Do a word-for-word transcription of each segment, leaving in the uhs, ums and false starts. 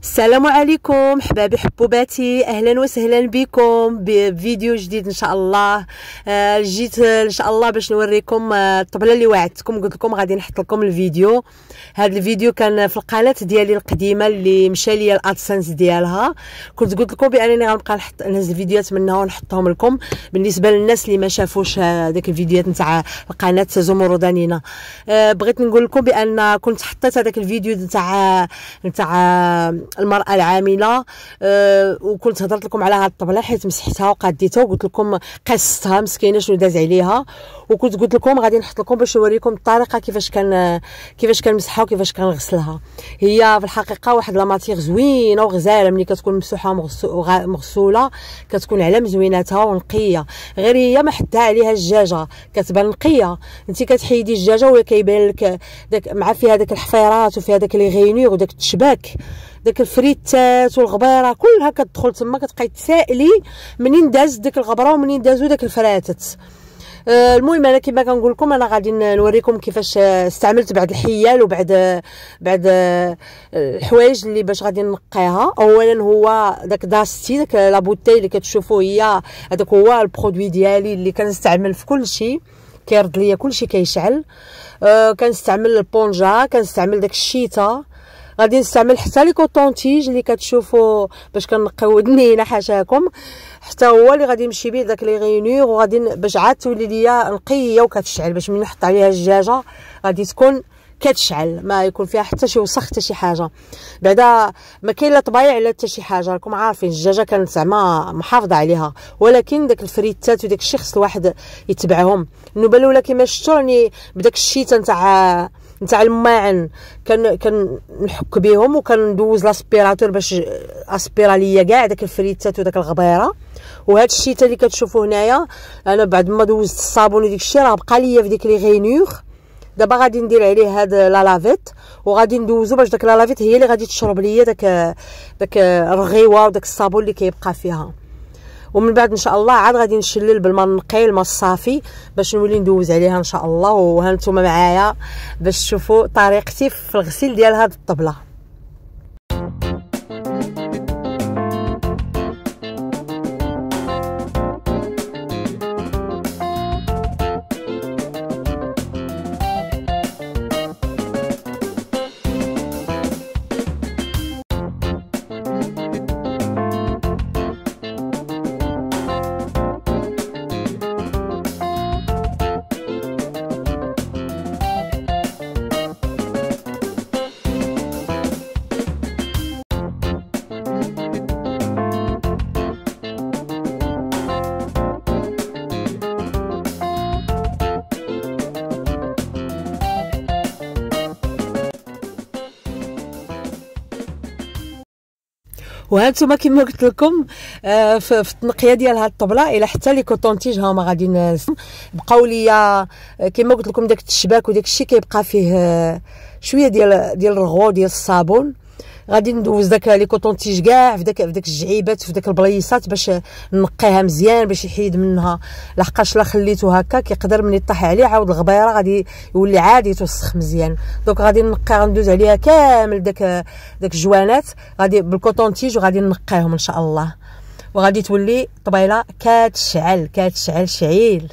السلام عليكم حبابي حبوباتي، اهلا وسهلا بكم بفيديو جديد ان شاء الله. آه جيت ان شاء الله باش نوريكم آه الطبله اللي وعدتكم، قلت لكم غادي نحط لكم الفيديو. هذا الفيديو كان في القناه ديالي القديمه اللي مشى ليا الادسنس ديالها. كنت قلت لكم بانني غنبقى نحط نهز فيديوهات منها ونحطهم لكم بالنسبه للناس اللي ما شافوش داك الفيديوهات نتاع القناه زمردانينا. آه بغيت نقول لكم بان كنت حطيت هذاك الفيديو نتاع نتاع المرأة العاملة، أه وكنت هضرت لكم على هاد الطبلة حيت مسحتها وقاديتها وقلت لكم قصتها مسكينه شنو داز عليها، وكنت قلت لكم غادي نحط لكم باش نوريكم الطريقه كيفاش كان كيفاش كنمسحها وكيفاش كنغسلها. هي في الحقيقه واحد لا ماتيغ زوينه وغزاله، ملي كتكون مسوحه مغسوله كتكون على مزويناتها ونقيه، غير هي ما حدها عليها الدجاجه كتبان نقيه. انت كتحيدي الدجاجه وهي كيبان لك داك مع فيها داك الحفيرات وفيها داك لي غينيغ وداك التشباك، داك الفريتات والغبيره كلها كتدخل تما، كتبقاي تسائلي منين داز داك الغبره ومنين دازو داك الفراتات. آه المهم انا كما كنقول لكم انا غادي نوريكم كيفاش استعملت بعض الحيال وبعد بعد الحوايج اللي باش غادي نقيها. اولا هو داك داستي، داك لا بوتاي اللي كتشوفوا هي هذاك هو البرودوي ديالي اللي كنستعمل في كل شيء، كيرد ليا كل شيء كيشعل. آه كنستعمل البونجا، كنستعمل داك الشيتا، غادي نستعمل حتى لي كوطونتيج اللي كتشوفوا باش كنقيو ودنينا حاشاكم، حتى هو اللي غادي نمشي به داك لي غينيغ، وغادي باش عاد تولي ليا نقيه وكتشعل، باش ملي نحط عليها الدجاجه غادي تكون كتشعل ما يكون فيها حتى شي وسخ حتى شي حاجه. بعدا ما كاين لا طبايع لا حتى شي حاجه، راكم عارفين الدجاجه كانت زعما محافظه عليها، ولكن داك الفريتات وداك الشيء خص الواحد يتبعهم. النوبه الاولى كما شفتوا راني بداك الشيتا نتاع نتاع الماعن كان كنحك بهم وكندوز لاسبيراتور باش اسبيرا ليا كاع داك الفريتات وداك الغبيره. وهاد الشيتا اللي كتشوفوا هنايا انا بعد ما دوزت الصابون وديك الشيء راه بقى ليا في ديك لي غينيغ. دابا غادي ندير عليه هاد لا لافيت وغادي ندوزو باش داك لا لافيت هي اللي غادي تشرب ليا داك داك الرغيوه وداك الصابون اللي كيبقى فيها. ومن بعد ان شاء الله عاد غادي نشلل بالماء النقي الماء الصافي باش نولي ندوز عليها ان شاء الله. وهانتوما معايا باش تشوفوا طريقتي في الغسيل ديال هاد الطبله. وهانتوما كما قلت لكم آه في التنقيه ديال هاد الطبله الى حتى لي كوطونتيج هما غادي نلزم بقاو ليا كما قلت لكم داك التشباك وداك الشيء كيبقى فيه آه شويه ديال ديال الرغو ديال الصابون. غادي ندوز داك لي كوطونتيج كاع في داك في داك الجعيبات في داك البليصات باش نقيها مزيان باش يحيد منها، لحقاش لا خليتو هكا كيقدر ملي طيح عليه عاود الغبيره غادي يولي عادي يتوسخ مزيان. دونك غادي نقي غندوز عليها كامل داك داك الجوانات غادي بالكوطونتيج وغادي نقيهم ان شاء الله، وغادي تولي طبيله كتشعل كتشعل شعيل.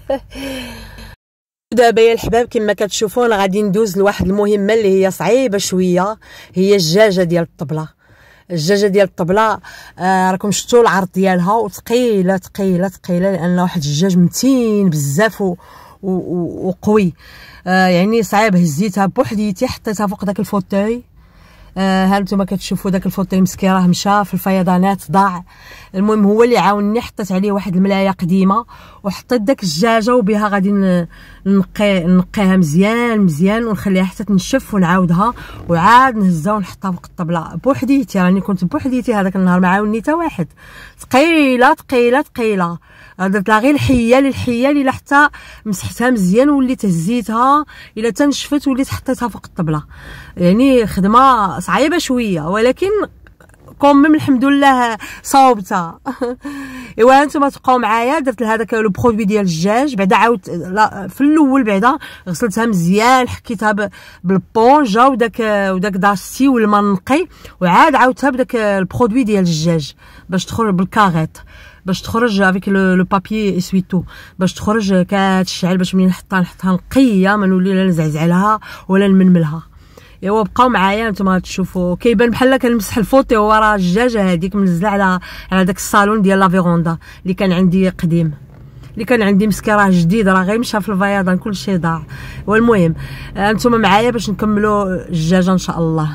دابا يا الحباب كما كتشوفوا انا غادي ندوز لواحد المهمه اللي هي صعيبه شويه، هي الدجاجه ديال الطبله. الدجاجه ديال الطبله آه راكم شفتوا العرض ديالها وثقيله ثقيله ثقيله لان واحد الدجاج متين بزاف وقوي. آه يعني صعيب، هزيتها بوحديتي حطيتها فوق داك الفوتاي. آه هانتوما كتشوفوا داك الفوتاي مسكين راه مشى في الفيضانات ضاع. المهم هو اللي عاونني، حطيت عليه واحد الملايه قديمه وحطيت داك الدجاجه وبها غادي نقي نقيها مزيان مزيان ونخليها حتى تنشف ونعاودها وعاد نهزها ونحطها فوق الطبله بوحديتي. راني كنت بوحديتي هذاك النهار ما عاونني حتى واحد. ثقيله ثقيله ثقيله، درت لها غير الحيال الحيال الى حتى مسحتها مزيان وليت هزيتها الى تنشفت وليت حطيتها فوق الطبله. يعني خدمه صعيبه شويه ولكن كوميم الحمد لله صاوبتها. ايوا هانتوما تبقاو معايا. درت لها داك لو برودوي ديال الدجاج، بعدا عاود في الاول بعدا غسلتها مزيان، حكيتها بالبونجا وداك وداك داستي والماء نقي، وعاد عاودتها بداك البرودوي ديال الدجاج باش تخرج بالكاغيط، باش تخرج افيك لو بابي اسويتو، باش تخرج كتشعل، باش ملي نحطها نحطها نقيه، ما نولي لا نزعزع لها ولا نمنملها. ايوا بقاو معايا نتوما تشوفوا. كيبان بحال كنمسح الفوطيو ورا الدجاجه هذيك منزله على على داك الصالون ديال لا فيروندا اللي كان عندي قديم، اللي كان عندي مسكين راه جديد، راه غير مشى في الفياضان كلشي ضاع. والمهم انتوما معايا باش نكملوا الدجاجه ان شاء الله.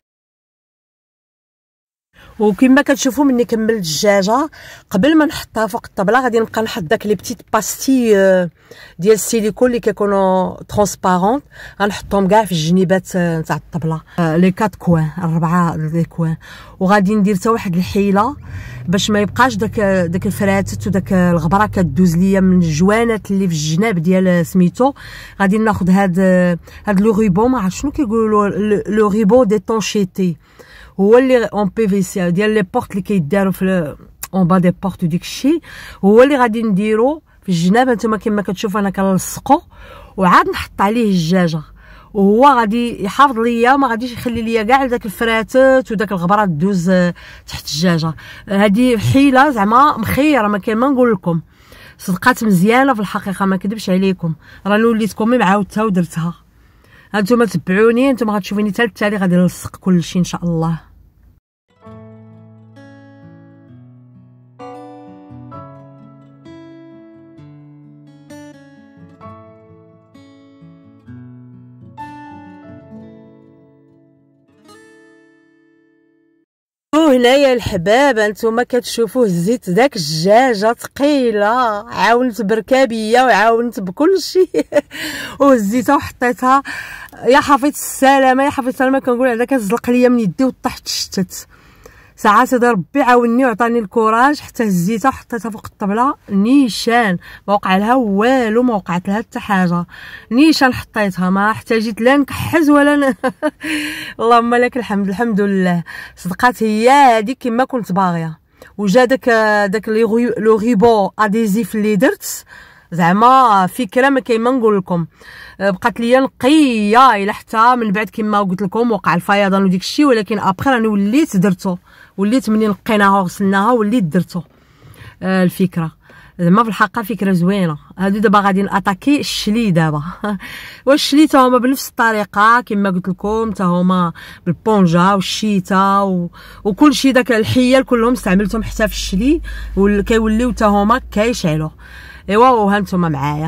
وكما كتشوفوا مني كملت الدجاجه، قبل ما نحطها فوق الطبله غادي نبقى نحط داك لي بتيت باستي ديال السيليكون اللي كيكونوا ترونسبارون، غنحطهم كاع في الجنيبات نتاع الطبله، لي كات كوان، الربعه لي كوان. وغادي ندير حتى واحد الحيله باش ما يبقاش داك داك الفراتت وداك الغبره كدوز ليا من الجوانات اللي في الجناب ديال سميتو. غادي ناخذ هاد هاد لو ريبون، ما عرفت شنو كيقولوا لو ريبون ديتونشيتي، هو اللي اون بي في سي ديال لي بورت اللي كيداروا في اون با دي بورت وديك الشيء، هو اللي غادي نديرو في الجناب. نتوما كما كتشوفوا انا كنلصقو وعاد نحط عليه الدجاجه، وهو غادي يحافظ ليا، ما غاديش يخلي ليا كاع داك الفراتات وداك الغبره تدوز تحت الدجاجه. هذه حيله زعما مخيره، ما كاين ما نقول لكم، صدقات مزيانه في الحقيقه، ما كذبش عليكم، راني وليتكم مي عاودتها ودرتها. هانتوما تبعوني، نتوما غتشوفوني حتى التالي غادي نلصق كلشي ان شاء الله. هنايا الحباب انتوما كتشوفوا هزيت داك الدجاجه ثقيله، عاونت بركابيه وعاونت بكل شيء وهزيتها وحطيتها. يا حفيظ السلامه يا حفيظ السلامه، كنقول عندها كتزلق ليا من يدي وطاحت شتت. ساعات هذا ربي عاوني وعطاني الكوراج حتى هزيتها وحطيتها فوق الطبله نيشان، ما وقع لها والو، ما وقعت لها حتى حاجه، نيشان حطيتها، ما احتاجيت لا نكحز ولا ن... اللهم لك الحمد. الحمد لله صدقات هي هذيك كما كنت باغيه. وجا داك داك لو ريبون اديزيف اللي درت، زعما فكره ما كاين ما نقول لكم، بقات ليا نقيه الى حتى من بعد كما قلت لكم وقع الفيضان وديك الشيء، ولكن ابخي راني وليت درتو، وليت مني نقيناها وغسلناها وليت درتو. آه الفكره زعما في الحقيقه فكره زوينه. هادو دابا غادي ناتاكي الشلي دابا والشلي تا هما بنفس الطريقه كما قلت لكم، تا هما بالبونجا والشيتا و... وكل شيء داك الحيل كلهم استعملتهم حتى في الشلي، وكيوليو تا هما كيشعلوا. ايوا وهانتوما معايا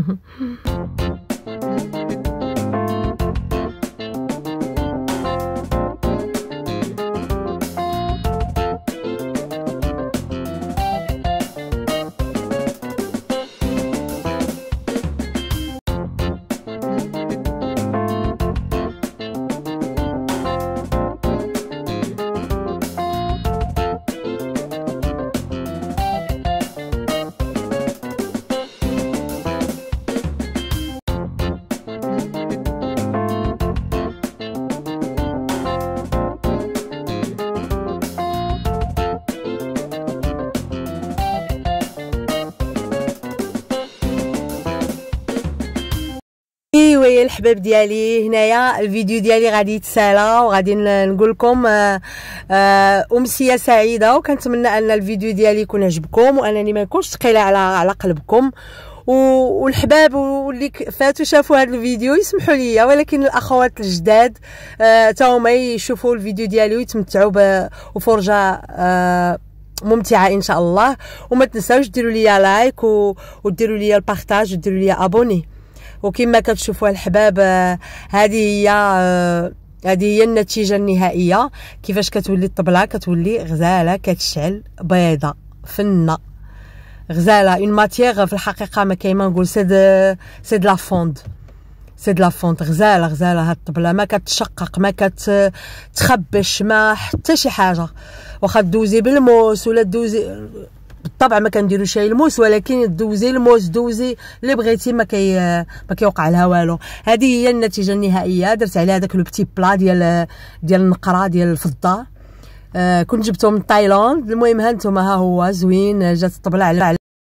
ايوا يا الحباب ديالي، هنايا الفيديو ديالي غادي يتسالى وغادي نقول لكم آه آه امسيه سعيده، وكنتمنى ان الفيديو ديالي يكون عجبكم وانني ما نكونش ثقيله على على قلبكم. والحباب واللي فاتوا شافوا هذا الفيديو يسمحوا لي، ولكن الاخوات الجداد آه تا هما يشوفوا الفيديو ديالي ويتمتعوا بفرجه آه ممتعه ان شاء الله. وما تنساوش ديروا لي لايك وديروا لي البارطاج وديروا لي ابوني. وكما كتشوفوا الحباب هذه هي هذه هي النتيجه النهائيه، كيفاش كتولي الطبله، كتولي غزاله كتشعل بيضه فنه، غزاله اون ماتيير في الحقيقه ما كاين ما نقول سي دو سي دو لا فوند سي دو لا فوند غزاله غزاله. هاد الطبله ما كتشقق ما كتخبش ما حتى شي حاجه، واخا دوزي بالموس ولا دوزي بالطبع ما كنديروا شي الموس، ولكن دوزي الموس دوزي اللي بغيتي ما كي ما كيوقع لها والو. هذه هي النتيجه النهائيه. درت عليها داك لو بتي بلا ديال ديال النقره ديال الفضه، آه كنت جبته من تايلاند. المهم ها نتوما ها هو زوين، جات الطبله على